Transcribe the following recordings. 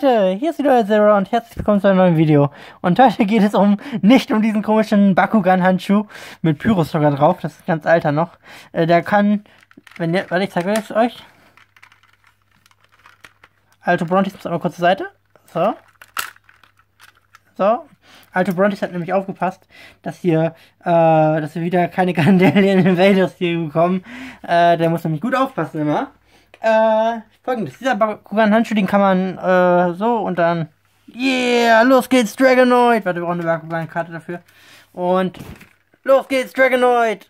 Leute, hier ist wieder Zero und herzlich willkommen zu einem neuen Video. Und heute geht es nicht um diesen komischen Bakugan-Handschuh mit Pyros sogar drauf, das ist ganz alter noch. Der kann, warte, ich zeige es euch. Alto Brontis muss einmal kurz zur Seite. So. Alto Brontis hat nämlich aufgepasst, dass wir wieder keine Candelian Invaders hier bekommen. Der muss nämlich gut aufpassen immer. Folgendes, dieser Bakugan-Handschuh, den kann man so und dann, yeah, los geht's, Dragonoid. Warte, wir brauchen eine Bakugan-Karte dafür. Und los geht's, Dragonoid.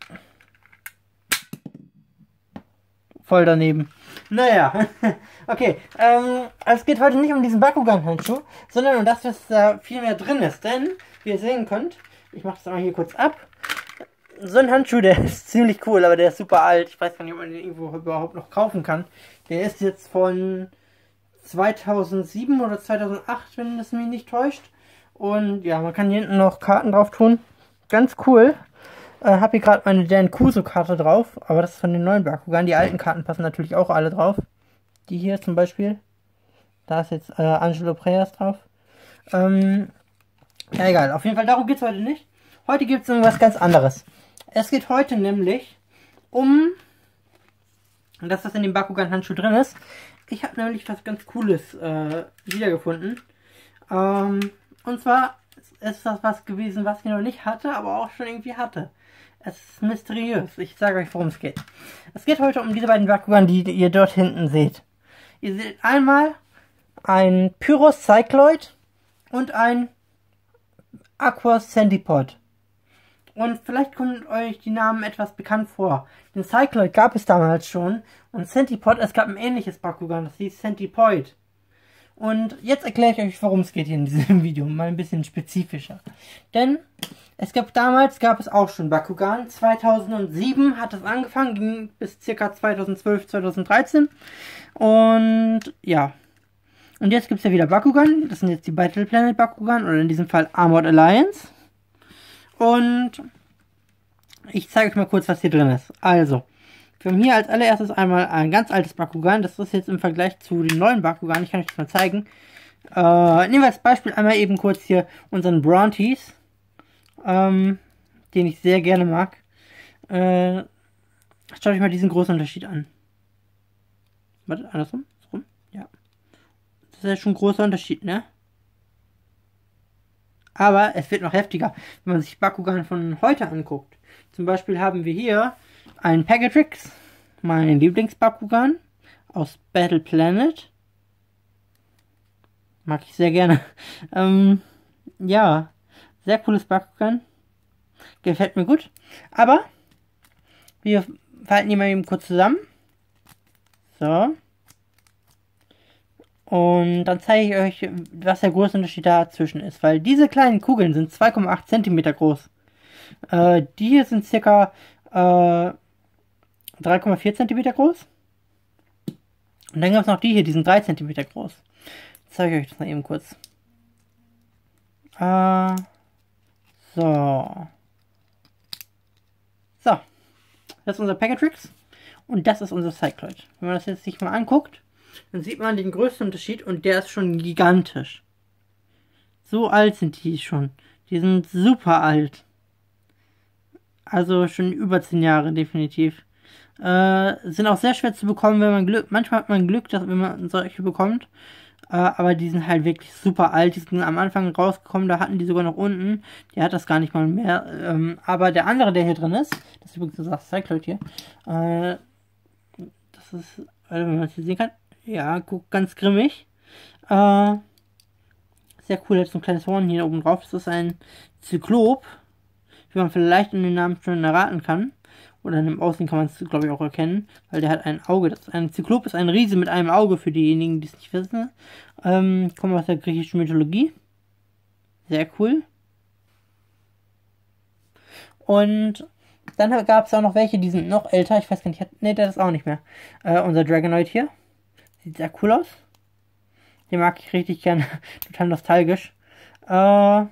Voll daneben. Naja, okay, es geht heute nicht um diesen Bakugan-Handschuh, sondern um das, was da viel mehr drin ist. Denn, wie ihr sehen könnt, ich mache das mal hier kurz ab. So ein Handschuh, der ist ziemlich cool, aber der ist super alt. Ich weiß gar nicht, ob man den irgendwo überhaupt noch kaufen kann. Der ist jetzt von 2007 oder 2008, wenn das mich nicht täuscht. Und ja, man kann hier hinten noch Karten drauf tun. Ganz cool. Hab hier gerade meine Dan Kuso-Karte drauf, aber das ist von den neuen Bakugan. Die alten Karten passen natürlich auch alle drauf. Die hier zum Beispiel. Da ist jetzt Angelo Preyas drauf. Ja, egal. Auf jeden Fall, darum geht es heute nicht. Heute gibt es irgendwas ganz anderes. Es geht heute nämlich um das, was in dem Bakugan-Handschuh drin ist. Ich habe nämlich was ganz Cooles wiedergefunden. Und zwar ist das was gewesen, was ich noch nicht hatte, aber auch schon irgendwie hatte. Es ist mysteriös. Ich sage euch, worum es geht. Es geht heute um diese beiden Bakugan, die ihr dort hinten seht. Ihr seht einmal ein Pyros Cycloid und ein Aqua Centipod. Und vielleicht kommen euch die Namen etwas bekannt vor. Den Cycloid gab es damals schon. Und Centipod, es gab ein ähnliches Bakugan, das hieß Centipoid. Und jetzt erkläre ich euch, worum es geht hier in diesem Video. Mal ein bisschen spezifischer. Denn damals gab es auch schon Bakugan. 2007 hat es angefangen, ging bis ca. 2012, 2013. Und ja. Und jetzt gibt es ja wieder Bakugan. Das sind jetzt die Battle Planet Bakugan. Oder in diesem Fall Armored Alliance. Und ich zeige euch mal kurz, was hier drin ist. Also, wir haben hier als allererstes einmal ein ganz altes Bakugan. Das ist jetzt im Vergleich zu den neuen Bakugan. Ich kann euch das mal zeigen. Nehmen wir als Beispiel einmal eben kurz hier unseren Brontis, den ich sehr gerne mag. Schaut euch mal diesen großen Unterschied an. Warte, andersrum? So rum? Ja. Das ist ja schon ein großer Unterschied, ne? Aber es wird noch heftiger, wenn man sich Bakugan von heute anguckt. Zum Beispiel haben wir hier einen Pegatrix, mein Lieblings-Bakugan aus Battle Planet. Mag ich sehr gerne. Ja, sehr cooles Bakugan. Gefällt mir gut. Aber wir falten die mal eben kurz zusammen. So. Und dann zeige ich euch, was der große Unterschied dazwischen ist. Weil diese kleinen Kugeln sind 2,8 cm groß. Die hier sind ca. 3,4 cm groß. Und dann gibt es noch die hier, die sind 3 cm groß. Jetzt zeige ich euch das mal eben kurz. So. So. Das ist unser Pegatrix. Und das ist unser Cycloid. Wenn man das jetzt sich mal anguckt, dann sieht man den größten Unterschied und der ist schon gigantisch. So alt sind die schon. Die sind super alt. Also schon über 10 Jahre definitiv. Sind auch sehr schwer zu bekommen, wenn man Glück. Manchmal hat man Glück, dass wenn man solche bekommt. Aber die sind halt wirklich super alt. Die sind am Anfang rausgekommen, da hatten die sogar noch unten. Die hat das gar nicht mal mehr. Aber der andere, der hier drin ist, das ist übrigens das Cycloid hier. Das ist, wenn man es hier sehen kann. Ja, guck, ganz grimmig. Sehr cool, jetzt so ein kleines Horn hier oben drauf. Das ist ein Zyklop, wie man vielleicht in den Namen schon erraten kann. Oder in dem Aussehen kann man es, glaube ich, auch erkennen, weil der hat ein Auge. Ein Zyklop ist ein Riese mit einem Auge, für diejenigen, die es nicht wissen. Kommt aus der griechischen Mythologie. Sehr cool. Und dann gab es auch noch welche, die sind noch älter. Ich weiß gar nicht, ne, der ist auch nicht mehr. Unser Dragonoid hier. Sieht sehr cool aus. Den mag ich richtig gerne. Total nostalgisch. Aber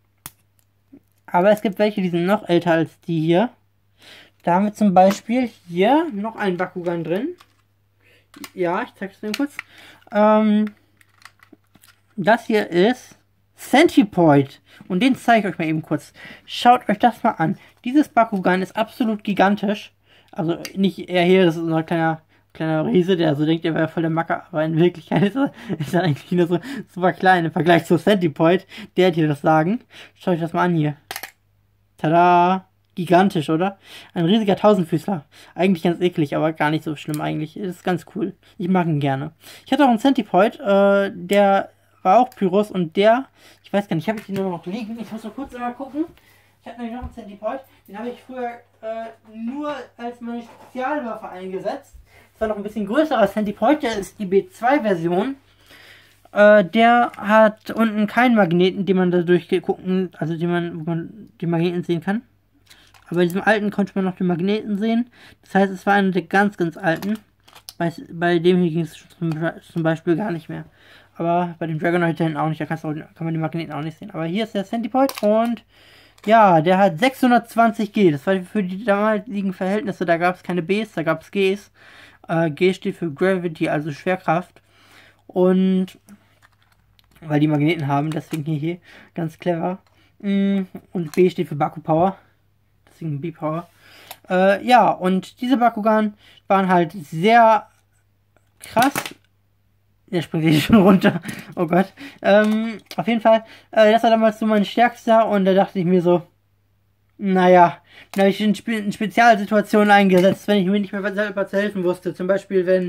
es gibt welche, die sind noch älter als die hier. Da haben wir zum Beispiel hier noch einen Bakugan drin. Ja, ich zeige es dir kurz. Das hier ist Centipoid. Und den zeige ich euch mal eben kurz. Schaut euch das mal an. Dieses Bakugan ist absolut gigantisch. Also nicht er hier, das ist ein kleiner Riese, der so denkt, er wäre voll der Macker. Aber in Wirklichkeit ist er eigentlich nur so super klein im Vergleich zu Centipoid. Der hat hier das Sagen. Schaut euch das mal an hier. Tada! Gigantisch, oder? Ein riesiger Tausendfüßler. Eigentlich ganz eklig, aber gar nicht so schlimm eigentlich. Ist ganz cool. Ich mag ihn gerne. Ich hatte auch einen Centipoid, der war auch Pyrus und der, ich weiß gar nicht, habe ich den nur noch liegen? Ich muss mal kurz mal gucken. Ich hatte nämlich noch einen Centipoid, den habe ich früher nur als meine Spezialwaffe eingesetzt. Das war noch ein bisschen größerer Centipoid, der ist die B2-Version. Der hat unten keinen Magneten, den man da durchgucken, also wo man die Magneten sehen kann. Aber bei diesem alten konnte man noch den Magneten sehen. Das heißt, es war einer der ganz, ganz alten. Bei dem hier ging es zum Beispiel gar nicht mehr. Aber bei dem Dragonoid hinten auch nicht. Da kann man die Magneten auch nicht sehen. Aber hier ist der Centipoid und ja, der hat 620 G. Das war für die damaligen Verhältnisse. Da gab es keine Bs, da gab es Gs. G steht für Gravity, also Schwerkraft. Und weil die Magneten haben, deswegen hier ganz clever. Und B steht für Baku Power. Deswegen B-Power. Ja, und diese Bakugan waren halt sehr krass. Der springt hier schon runter. Oh Gott. Auf jeden Fall, das war damals so mein stärkster und da dachte ich mir so, naja, da habe ich in Spezialsituationen eingesetzt, wenn ich mir nicht mehr selber zu helfen wusste. Zum Beispiel, wenn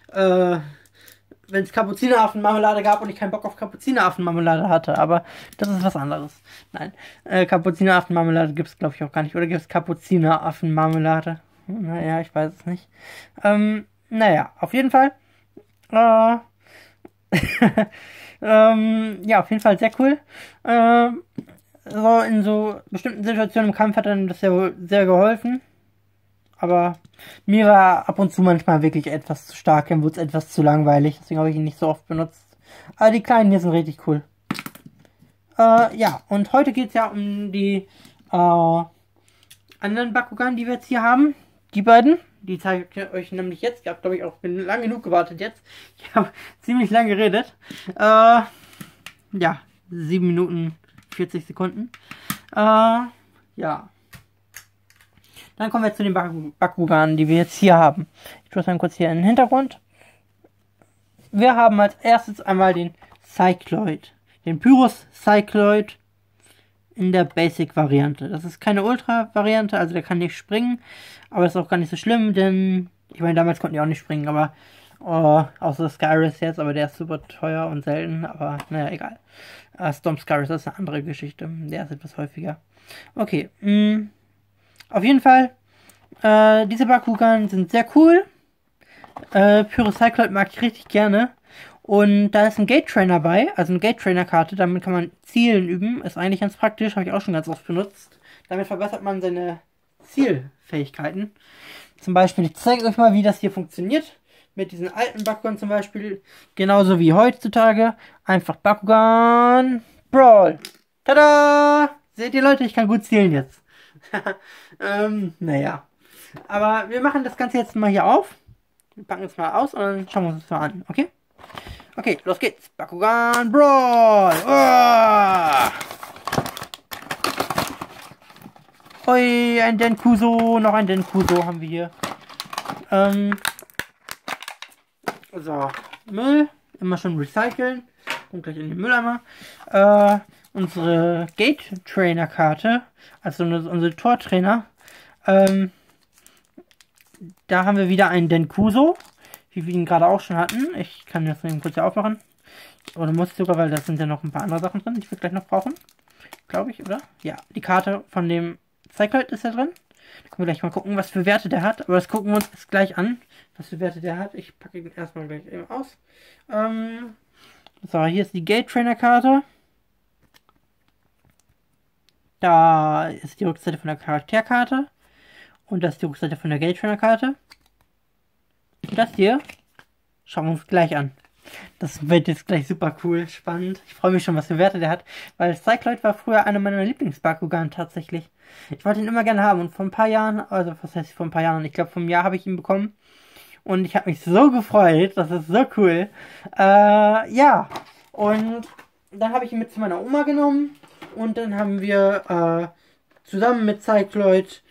es Kapuzineraffenmarmelade gab und ich keinen Bock auf Kapuzineraffenmarmelade hatte. Aber das ist was anderes. Nein, Kapuzineraffenmarmelade gibt es, glaube ich, auch gar nicht. Oder gibt es Kapuzineraffenmarmelade? Naja, ich weiß es nicht. Naja, auf jeden Fall. Ja, auf jeden Fall sehr cool. So in so bestimmten Situationen im Kampf hat dann das ja wohl sehr geholfen. Aber mir war ab und zu manchmal wirklich etwas zu stark, dann wurde es etwas zu langweilig, deswegen habe ich ihn nicht so oft benutzt. Aber die kleinen hier sind richtig cool. Ja, und heute geht es ja um die anderen Bakugan, die wir jetzt hier haben. Die beiden, die zeige ich euch nämlich jetzt. Ich habe, glaube ich, auch lang genug gewartet jetzt. Ich habe ziemlich lang geredet. Ja, 7 Minuten 40 Sekunden. Ja. Dann kommen wir zu den Bakugan, die wir jetzt hier haben. Ich tue das dann kurz hier in den Hintergrund. Wir haben als erstes einmal den Cycloid. Den Pyrus Cycloid in der Basic-Variante. Das ist keine Ultra-Variante, also der kann nicht springen. Aber das ist auch gar nicht so schlimm, denn ich meine, damals konnten die auch nicht springen, aber außer Skyrus jetzt, aber der ist super teuer und selten, aber naja, egal. Storm Skyrus ist eine andere Geschichte. Der ist etwas häufiger. Okay, auf jeden Fall, diese Bakugan sind sehr cool. Pyrus Cycloid mag ich richtig gerne. Und da ist ein Gate Trainer bei, also eine Gate Trainer Karte, damit kann man Zielen üben. Ist eigentlich ganz praktisch, habe ich auch schon ganz oft benutzt. Damit verbessert man seine Zielfähigkeiten. Zum Beispiel, ich zeige euch mal, wie das hier funktioniert. Mit diesen alten Bakugan zum Beispiel, genauso wie heutzutage. Einfach Bakugan Brawl. Tada! Seht ihr Leute, ich kann gut zielen jetzt. Naja. Aber wir machen das Ganze jetzt mal hier auf. Wir packen es mal aus und dann schauen wir uns das mal an, okay? Okay, los geht's. Bakugan Brawl. Oh! Ui, ein Denkuso. Noch ein Denkuso haben wir hier. So, Müll. Immer schon recyceln. Und gleich in den Mülleimer. Unsere Gate Trainer Karte. Also unsere Tortrainer. Da haben wir wieder einen Denkuso. Wie wir ihn gerade auch schon hatten. Ich kann das eben kurz hier aufmachen. Oder muss ich sogar, weil da sind ja noch ein paar andere Sachen drin, die wir gleich noch brauchen. Glaube ich, oder? Ja, die Karte von dem Cycloid ist da drin. Da können wir gleich mal gucken, was für Werte der hat. Aber das gucken wir uns jetzt gleich an, was für Werte der hat. Ich packe ihn erstmal gleich eben aus. So, hier ist die Gate Trainer Karte. Da ist die Rückseite von der Charakterkarte. Und das ist die Rückseite von der Gate Trainer Karte. Und das hier schauen wir uns gleich an. Das wird jetzt gleich super cool, spannend. Ich freue mich schon, was für Werte der hat. Weil Cycloid war früher einer meiner Lieblings-Bakugan tatsächlich. Ich wollte ihn immer gerne haben. Und vor ein paar Jahren, also was heißt vor ein paar Jahren? Ich glaube, vor einem Jahr habe ich ihn bekommen. Und ich habe mich so gefreut. Das ist so cool. Ja. Und dann habe ich ihn mit zu meiner Oma genommen. Und dann haben wir zusammen mit Cycloid,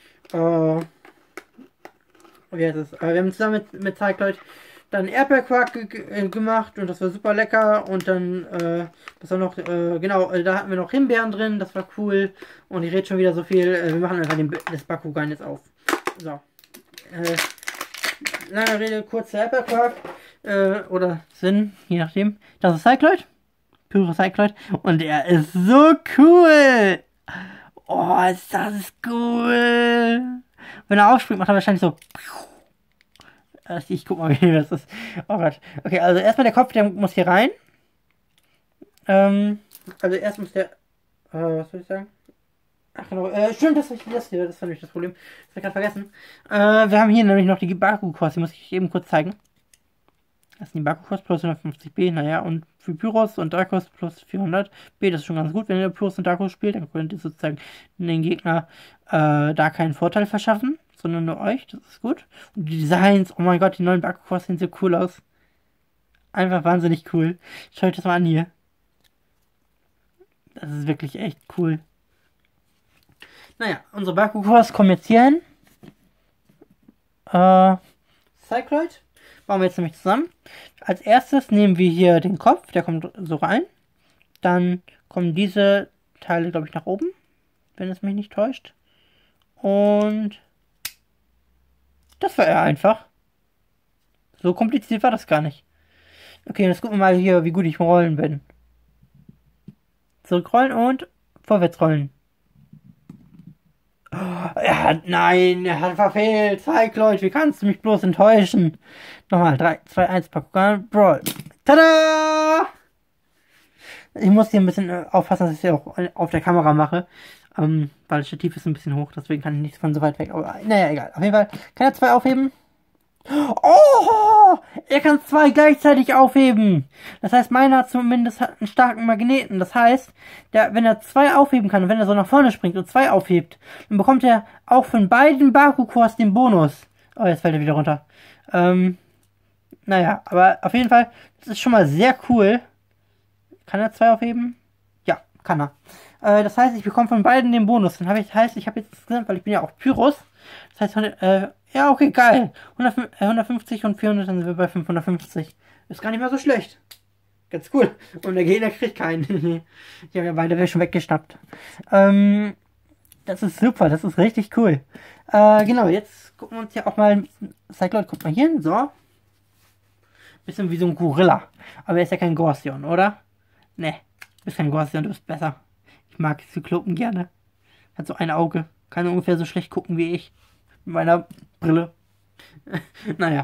wie heißt es? Wir haben zusammen mit Cycloid dann Erdbeerquark gemacht und das war super lecker. Und dann, das war noch, genau, da hatten wir noch Himbeeren drin, das war cool. Und ich rede schon wieder so viel, wir machen einfach das Bakugan jetzt auf. So. Lange Rede, kurzer Erdbeerquark, oder Sinn, je nachdem. Das ist Cycloid, pure Cycloid. Und er ist so cool. Oh, ist das cool. Wenn er aufspringt, macht er wahrscheinlich so. Ich guck mal, wie das ist. Oh Gott. Okay, also erstmal der Kopf, der muss hier rein. Also erst muss der. Was soll ich sagen? Ach genau, stimmt, das hier, das war nämlich das Problem. Das habe ich gerade vergessen. Wir haben hier nämlich noch die Baku-Kurs, die muss ich eben kurz zeigen. Das sind die Baku-Kurs plus 150b, naja, und für Pyros und Darkus plus 400b, das ist schon ganz gut. Wenn ihr Pyros und Darkus spielt, dann könnt ihr sozusagen den Gegner da keinen Vorteil verschaffen, sondern nur euch, das ist gut. Und die Designs, oh mein Gott, die neuen Baku-Kurs sehen so cool aus. Einfach wahnsinnig cool. Schaut euch das mal an hier. Das ist wirklich echt cool. Naja, unsere Baku-Kurs kommen jetzt hier hin. Cycloid bauen wir jetzt nämlich zusammen. Als erstes nehmen wir hier den Kopf, der kommt so rein. Dann kommen diese Teile, glaube ich, nach oben, wenn es mich nicht täuscht. Und das war eher einfach. So kompliziert war das gar nicht. Okay, jetzt gucken wir mal hier, wie gut ich im Rollen bin. Zurückrollen und vorwärts rollen. Nein, er hat verfehlt. Cycloid, wie kannst du mich bloß enttäuschen? Nochmal, 3, 2, 1, Bakugan, Brawl. Tada! Ich muss hier ein bisschen aufpassen, dass ich es auch auf der Kamera mache. Weil das Stativ ist ein bisschen hoch, deswegen kann ich nicht von so weit weg. Aber naja, egal. Auf jeden Fall kann er 2 aufheben. Oh! Er kann 2 gleichzeitig aufheben. Das heißt, meiner hat zumindest einen starken Magneten. Das heißt, wenn er 2 aufheben kann und wenn er so nach vorne springt und 2 aufhebt, dann bekommt er auch von beiden Baku-Kurs den Bonus. Oh, jetzt fällt er wieder runter. Naja, aber auf jeden Fall, das ist schon mal sehr cool. Kann er 2 aufheben? Ja, kann er. Das heißt, ich bekomme von beiden den Bonus. Dann ich habe jetzt, weil ich bin ja auch Pyros. Das heißt, ja, okay, geil. 150 und 400, dann sind wir bei 550. Ist gar nicht mal so schlecht. Ganz cool. Und der Gegner kriegt keinen. Ich habe ja beide schon weggeschnappt. Das ist super, das ist richtig cool. Genau, jetzt gucken wir uns ja auch mal. Cycloid, guck mal hier hin, so. Bisschen wie so ein Gorilla. Aber er ist ja kein Gorsion, oder? Ne, du bist kein Gorsion, du bist besser. Ich mag Zyklopen gerne. Hat so ein Auge. Kann ungefähr so schlecht gucken wie ich. Mit meiner Brille. Naja.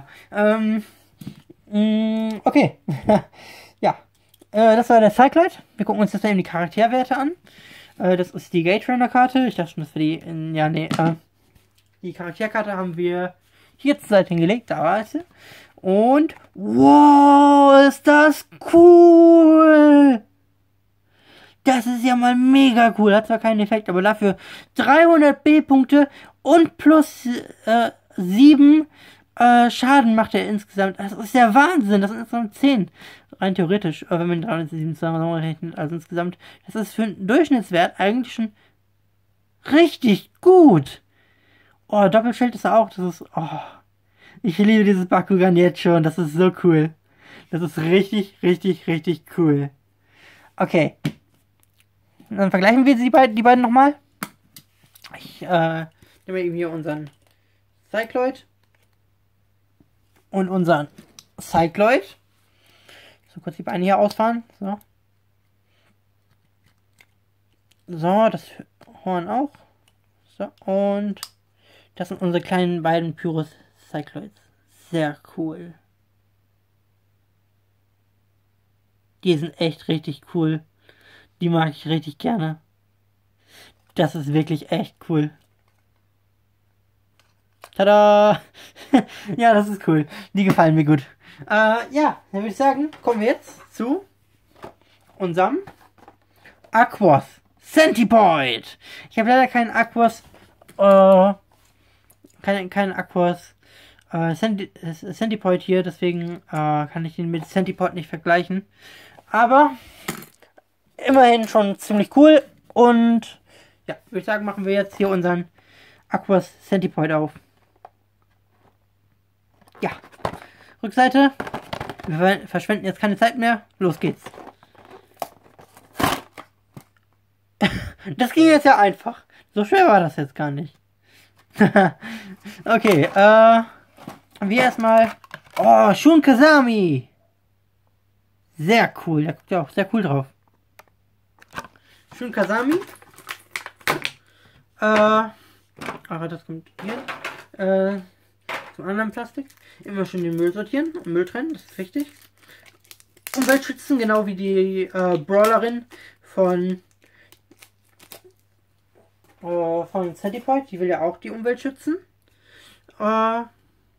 Okay. Ja. Das war der Cycloid. Wir gucken uns jetzt mal eben die Charakterwerte an. Das ist die Gate Trainer Karte. Ich dachte schon, dass wir die. Ja, nee. Die Charakterkarte haben wir hier zur Seite hingelegt. Da war sie. Und. Wow, ist das cool! Das ist ja mal mega cool. Hat zwar keinen Effekt, aber dafür 300 B-Punkte und plus 7 Schaden macht er insgesamt. Das ist ja Wahnsinn. Das sind insgesamt 10. Rein theoretisch, wenn man 307 zusammenrechnet. Also insgesamt, das ist für einen Durchschnittswert eigentlich schon richtig gut. Oh, Doppelschild ist er auch. Das ist, oh. Ich liebe dieses Bakugan jetzt schon. Das ist so cool. Das ist richtig, richtig, richtig cool. Okay. Dann vergleichen wir die beiden nochmal. Ich nehme eben hier unseren Cycloid und unseren Cycloid. So, kurz die Beine hier ausfahren. So. So, das Horn auch. So, und das sind unsere kleinen beiden Pyros Cycloids. Sehr cool. Die sind echt richtig cool. Die mag ich richtig gerne. Das ist wirklich echt cool. Tada! Ja, das ist cool. Die gefallen mir gut. Ja, dann würde ich sagen, kommen wir jetzt zu unserem Aquos Centipoid. Ich habe leider keinen Aquos, keinen Aquos Centipoid hier, deswegen kann ich den mit Centipoid nicht vergleichen. Aber immerhin schon ziemlich cool. Und ja, würde ich sagen, machen wir jetzt hier unseren Aquos Centipoid auf. Ja, Rückseite. Wir verschwenden jetzt keine Zeit mehr. Los geht's. Das ging jetzt ja einfach. So schwer war das jetzt gar nicht. Okay, wir erstmal. Oh, Shun Kazami. Sehr cool. Der guckt ja auch sehr cool drauf. Shun Kazami. Aber das kommt hier. Zum anderen Plastik. Immer schön den Müll sortieren und Müll trennen, das ist wichtig. Umwelt schützen, genau wie die Brawlerin von Centipoid. Die will ja auch die Umwelt schützen. Glaube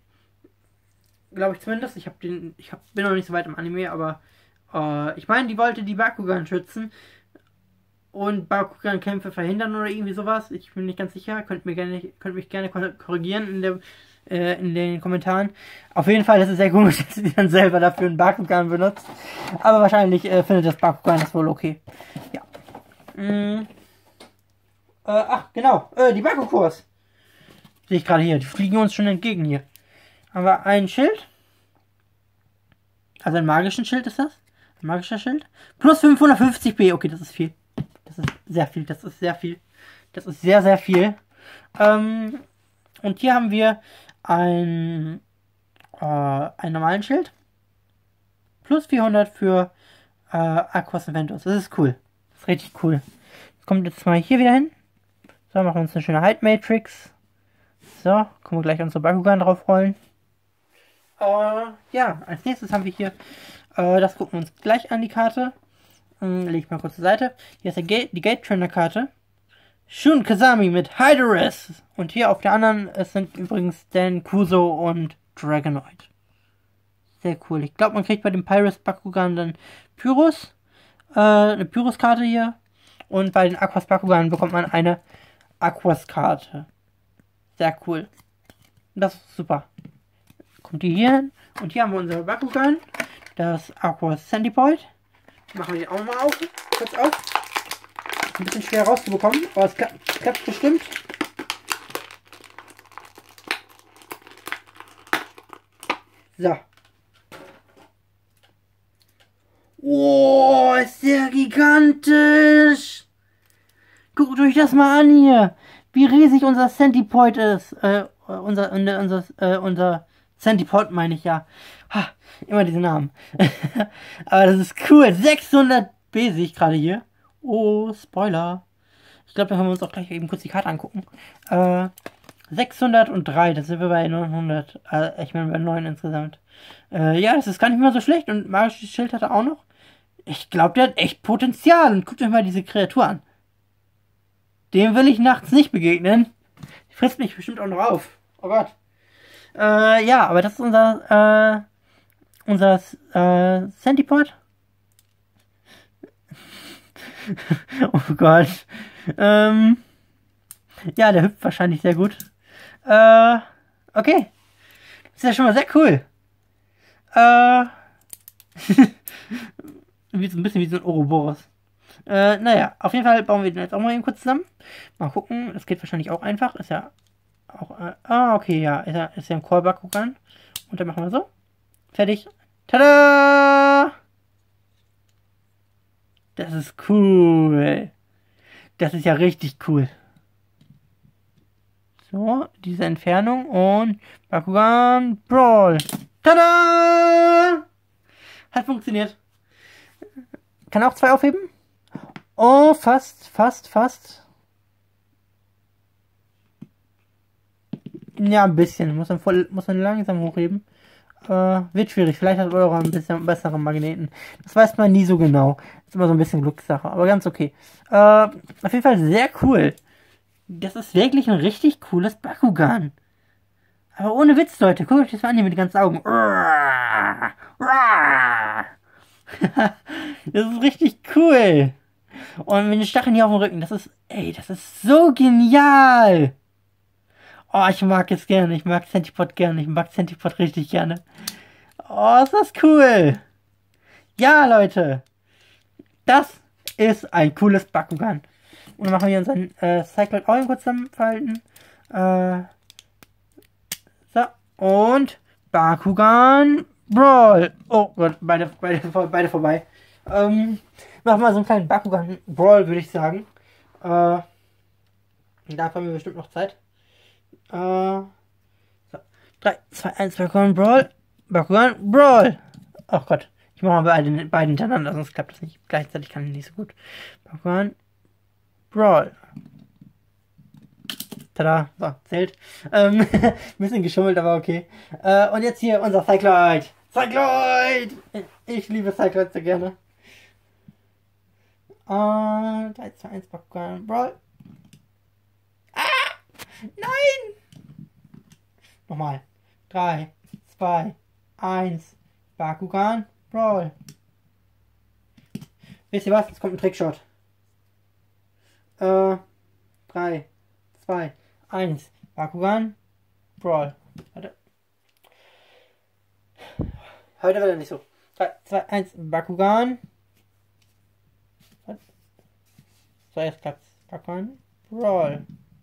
ich zumindest. Bin noch nicht so weit im Anime, aber ich meine, die wollte die Bakugan schützen und Bakugan-Kämpfe verhindern oder irgendwie sowas. Ich bin nicht ganz sicher. Könnt mich gerne korrigieren in den Kommentaren. Auf jeden Fall ist es sehr komisch, dass sie dann selber dafür einen Bakugan benutzt. Aber wahrscheinlich findet das Bakugan das wohl okay. Ja. Ach, genau. Die Bakukurs. Sehe ich gerade hier. Die fliegen uns schon entgegen hier. Haben wir ein Schild. Also ein magischen Schild ist das. Ein magischer Schild. Plus 550p. Okay, das ist viel. Das ist sehr viel. Das ist sehr viel. Das ist sehr, sehr viel. Und hier haben wir einen normalen Schild. Plus 400 für Aquos Ventus. Das ist cool. Das ist richtig cool. Das kommt jetzt mal hier wieder hin. So, machen wir uns eine schöne Height Matrix. So, können wir gleich unsere Bakugan draufrollen. Ja, als nächstes haben wir hier, das gucken wir uns gleich an, die Karte. Lege ich mal kurz zur Seite. Hier ist die Gate Trainer Karte. Shun Kazami mit Hydorus. Und hier auf der anderen, es sind übrigens Dan, Kuso und Dragonoid. Sehr cool. Ich glaube, man kriegt bei dem Pyrus Bakugan dann Pyrus. Eine Pyrus-Karte hier. Und bei den Aquos Bakugan bekommt man eine Aquos-Karte. Sehr cool. Das ist super. Kommt die hier hin. Und hier haben wir unser Bakugan. Das Aquos Centipoid. Machen wir den auch mal auf. Kurz auf. Ein bisschen schwer rauszubekommen, aber es klappt bestimmt. So. Oh, ist der gigantisch. Guckt euch das mal an hier. Wie riesig unser Centipoid ist. Unser Centipoid meine ich ja. Ha, immer diese Namen. Aber das ist cool. 600 B sehe ich gerade hier. Oh, Spoiler. Ich glaube, da können wir uns auch gleich eben kurz die Karte angucken. 603, das sind wir bei 900. Ich meine bei 9 insgesamt. Ja, das ist gar nicht mal so schlecht. Und magisches Schild hat er auch noch. Ich glaube, der hat echt Potenzial. Und guckt euch mal diese Kreatur an. Dem will ich nachts nicht begegnen. Die frisst mich bestimmt auch noch auf. Oh Gott. Ja, aber das ist unser Centipoid. Oh Gott. Ja, der hüpft wahrscheinlich sehr gut. Okay. Das ist ja schon mal sehr cool. Ein bisschen wie so ein Ouroboros. Naja, auf jeden Fall bauen wir den jetzt auch mal eben kurz zusammen. Mal gucken. Das geht wahrscheinlich auch einfach. Ist ja auch. Okay, ja. Ist ja ein Core Bakugan. Und dann machen wir so. Fertig. Tada! Das ist cool. Das ist ja richtig cool. So, diese Entfernung und Bakugan Brawl. Tada! Hat funktioniert. Kann auch 2 aufheben? Oh, fast. Ja, ein bisschen. Muss man langsam hochheben. Wird schwierig. Vielleicht hat Euro ein bisschen bessere Magneten. Das weiß man nie so genau. Ist immer so ein bisschen Glückssache. Aber ganz okay. Auf jeden Fall sehr cool. Das ist wirklich ein richtig cooles Bakugan. Aber ohne Witz, Leute. Guckt euch das mal an hier mit den ganzen Augen. Das ist richtig cool. Und mit den Stacheln hier auf dem Rücken. Das ist so genial. Oh, ich mag es gerne. Ich mag Centipoid gerne. Ich mag Centipoid richtig gerne. Oh, ist das cool. Ja, Leute. Das ist ein cooles Bakugan. Und dann machen wir hier unseren Cycloid auch kurz zusammenfalten. So. Und Bakugan Brawl. Oh Gott, beide vorbei. Machen wir so einen kleinen Bakugan Brawl, würde ich sagen. Da haben wir bestimmt noch Zeit. So. 3, 2, 1, Bakugan Brawl. Bakugan Brawl. Oh Gott. Ich mache mal beide hintereinander, sonst klappt das nicht. Gleichzeitig kann ich nicht so gut. Bakugan Brawl. Tada, so, zählt. Bisschen geschummelt, aber okay. Und jetzt hier unser Cycloid. Cycloid! Ich liebe Cycloid so gerne. 3, 2, 1, Bakugan Brawl. Ah! Nein! Nochmal. 3, 2, 1, Bakugan Brawl. Wisst ihr was? Jetzt kommt ein Trickshot. 3, 2, 1, Bakugan Brawl. Warte. Heute wird er nicht so. 3, 2, 1, Bakugan. So, jetzt klappt's. Bakugan Brawl.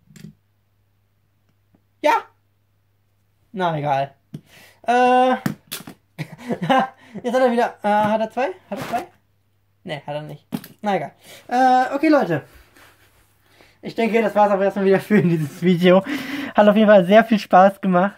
Ja! Na, egal. Jetzt hat er wieder. Hat er 2? Hat er 2? Ne, hat er nicht. Na egal. Okay, Leute. Ich denke, das war es auch erstmal wieder für dieses Video. Hat auf jeden Fall sehr viel Spaß gemacht.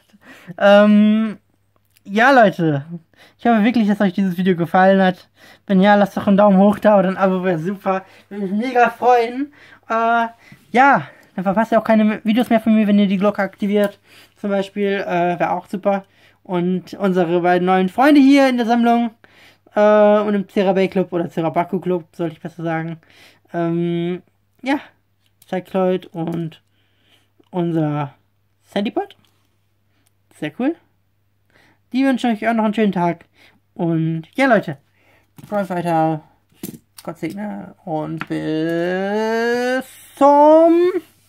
Ja, Leute. Ich hoffe wirklich, dass euch dieses Video gefallen hat. Wenn ja, lasst doch einen Daumen hoch da oder ein Abo, wäre super. Würde mich mega freuen. Ja, dann verpasst ihr auch keine Videos mehr von mir, wenn ihr die Glocke aktiviert. Zum Beispiel, wäre auch super. Und unsere beiden neuen Freunde hier in der Sammlung. Und im Zerabay Club oder Zerabaku Club, sollte ich besser sagen. Ja. Cycloid und unser Sandypod. Sehr cool. Die wünschen euch auch noch einen schönen Tag. Und ja, Leute. Brawlt weiter. Gott segne. Und bis zum...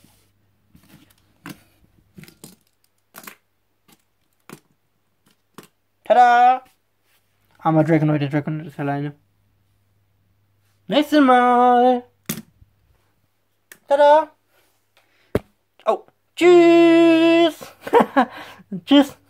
Tada! Armer Dragonoid, der Dragonoid ist alleine. Nächstes Mal! Tada! Oh, tschüss! Tschüss!